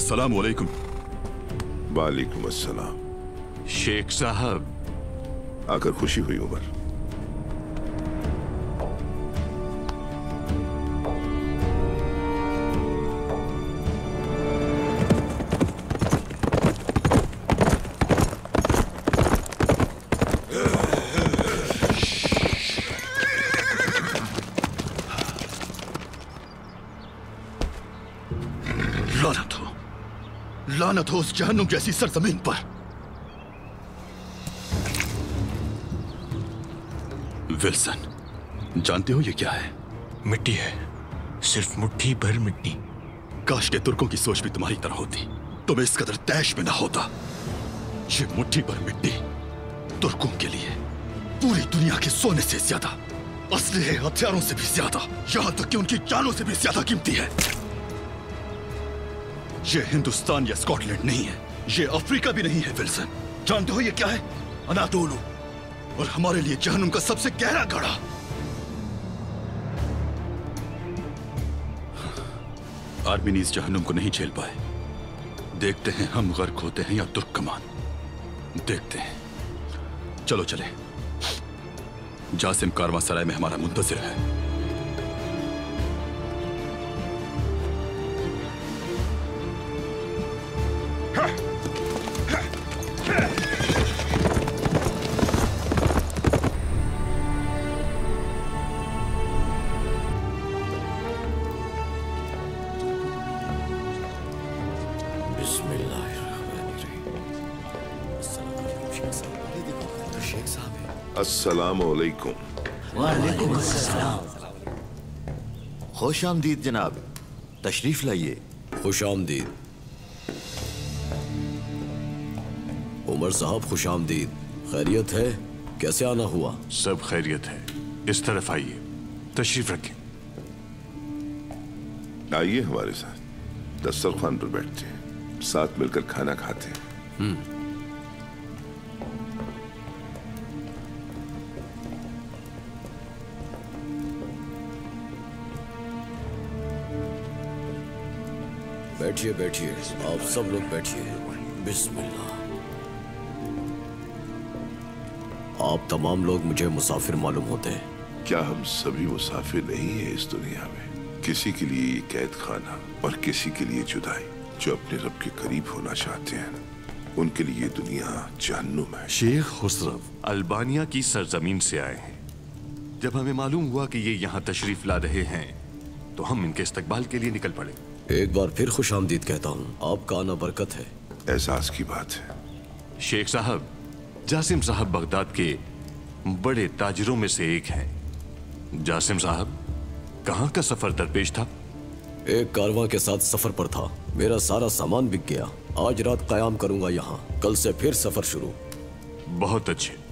अस्सलाम वालेकुम। वालेकुम अस्सलाम। शेख साहब, आकर खुशी हुई उमर। लानत हो उस जहन्नुम जैसी सरजमीन पर। विल्सन, जानते हो ये क्या है? मिट्टी है, सिर्फ मुट्ठी भर मिट्टी। काश के तुर्कों की सोच भी तुम्हारी तरह होती, तुम्हें इस कदर तैश में ना होता। ये मुट्ठी भर मिट्टी तुर्कों के लिए पूरी दुनिया के सोने से ज्यादा, असलहे हथियारों से भी ज्यादा, यहां तक कि उनकी जानों से भी ज्यादा कीमती है। ये हिंदुस्तान या स्कॉटलैंड नहीं है, ये अफ्रीका भी नहीं है विल्सन। जानते हो ये क्या है? अनातोलू, और हमारे लिए जहन्नुम का सबसे गहरा गढ़ा। आर्मीनीज जहन्नुम को नहीं झेल पाए। देखते हैं हम गर्क होते हैं या तुर्क कमान। देखते हैं। चलो चले, जासिम कारवां सराय में हमारा मुंतजिर है। अस्सलाम वालेकुम। वालेकुम अस्सलाम। खुश आमदीद जनाब, तशरीफ लाइए। खुश आमदीद उमर साहब, खुश आमदीद। खैरियत है? कैसे आना हुआ? सब खैरियत है। इस तरफ आइए, तशरीफ रखें। आइए हमारे साथ, दस्तरखान पर बैठते हैं, साथ मिलकर खाना खाते हैं। बैठिए बैठिए, आप सब लोग बैठिए। बिस्मिल्लाह। आप तमाम लोग मुझे मुसाफिर मालूम होते हैं। क्या हम सभी मुसाफिर नहीं हैं इस दुनिया में? किसी के लिए ये कैद खाना और किसी के लिए जुदाई। जो अपने रब के करीब होना चाहते हैं, उनके लिए ये दुनिया जहन्नुम है। शेख खुसरव अल्बानिया की सरजमीन से आए हैं। जब हमें मालूम हुआ कि ये यहाँ तशरीफ ला रहे हैं, तो हम इनके इस्तकबाल के लिए निकल पड़े। एक बार फिर खुश आमदीद कहता हूँ। आपका आना बरकत है। एहसास की बात है। शेख साहब, जासिम साहब बगदाद के बड़े ताजिरों में से एक हैं। जासिम साहब, कहाँ का सफर दरपेश था? एक कारवां के साथ सफर पर था। मेरा सारा सामान बिक गया। आज रात कयाम करूंगा यहाँ। कल से फिर सफर शुरू। बहुत अच्छे।